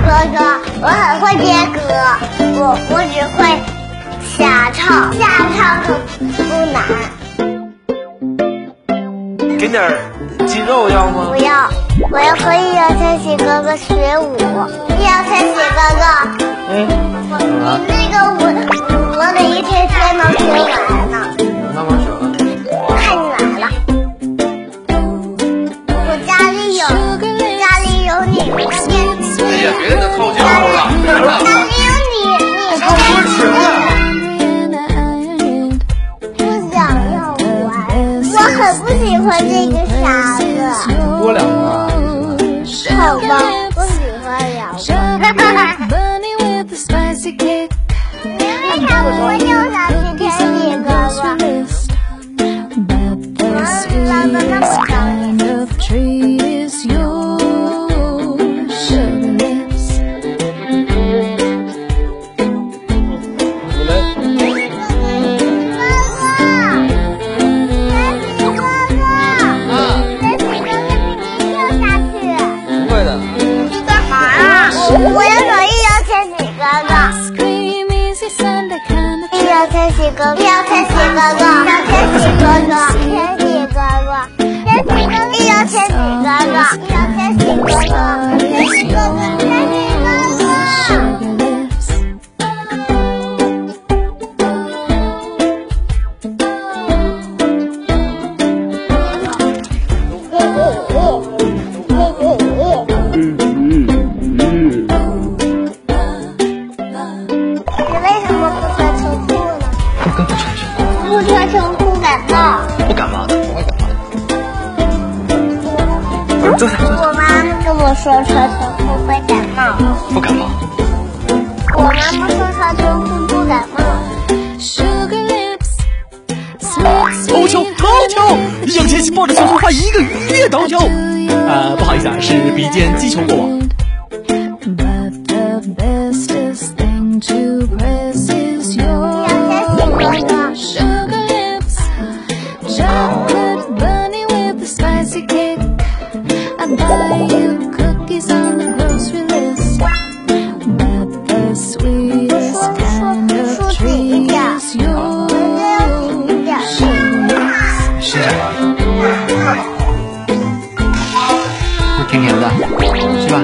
哥哥，我很会接歌，我只会瞎唱，瞎唱可不难。 给点肌肉要吗？ 不要，我要和易烊千玺哥哥学舞。易烊千玺哥哥，你那个舞我得一天天能学完呢。 慢慢学了。 太难了。我家里有你们的电视机。 哎呀，别跟他套近乎了。 家里有你的电视机。不想要玩，我很不喜欢这个沙子。 多两个。 好吧，我喜欢两个。为啥我会又想去天喜哥哥？拉的那么长。我要找易烊千玺哥哥，易烊千玺哥哥，易烊千玺哥哥，千玺哥哥，千玺哥哥，易烊千玺哥哥，易烊千玺哥哥，千玺哥哥，千玺哥哥。不穿秋裤感冒。 不感冒的，不会感冒的。坐下。 我妈妈跟我说穿秋裤会感冒。 不感冒。 我妈妈说穿秋裤不感冒。 倒球，倒球！易烊千玺抱着球花1个月倒球。不好意思啊，是比肩击球过网。 甜甜的，是吧？